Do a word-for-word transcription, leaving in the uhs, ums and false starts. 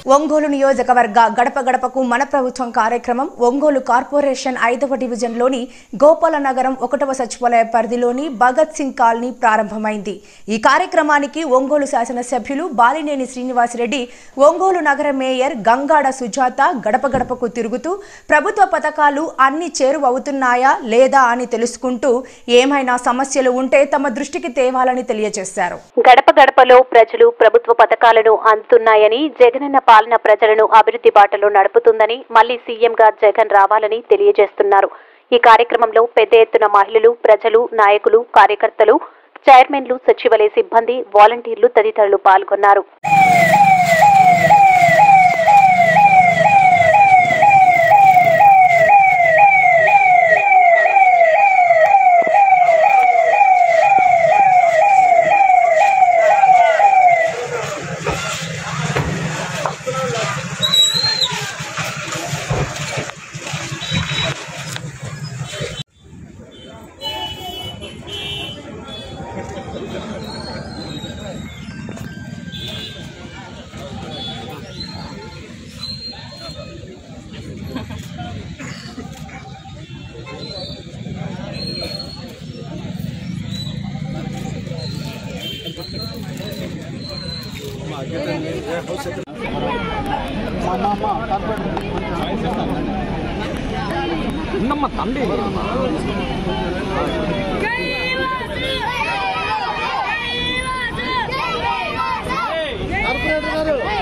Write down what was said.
ఒంగోలు నియోజకవర్గ గడప గడపకు మన ప్రభుత్వం కార్యక్రమం ఒంగోలు కార్పొరేషన్ ఐదవ డివిజన్లోని గోపాలనగరం ఒకటవ సచివాలయ పరిధిలోని భగత్ సింగ్ కాలనీ ప్రారంభమైంది. ఈ కార్యక్రమానికి ఒంగోలు శాసనసభ్యులు బాలినేని శ్రీనివాసరెడ్డి, ఒంగోలు నగర మేయర్ గంగాడ సుజాత గడప గడపకు తిరుగుతూ ప్రభుత్వ పథకాలు అన్ని చేరువవుతున్నాయా లేదా అని తెలుసుకుంటూ ఏమైనా సమస్యలు ఉంటే తమ దృష్టికి తేవాలని తెలియజేశారు. గడప గడపలో ప్రజలు ప్రభుత్వ పథకాలను అందుతున్నాయని, జగనన్న పాలన ప్రజలను అభివృద్ధి బాటలో నడుపుతుందని, మళ్లీ సీఎంగా జగన్ రావాలని తెలియజేస్తున్నారు. ఈ కార్యక్రమంలో పెద్ద ఎత్తున మహిళలు, ప్రజలు, నాయకులు, కార్యకర్తలు, చైర్మన్లు, సచివాలయ సిబ్బంది, వాలంటీర్లు తదితరులు పాల్గొన్నారు. తండ్రి కార్పొరేటర్ గారు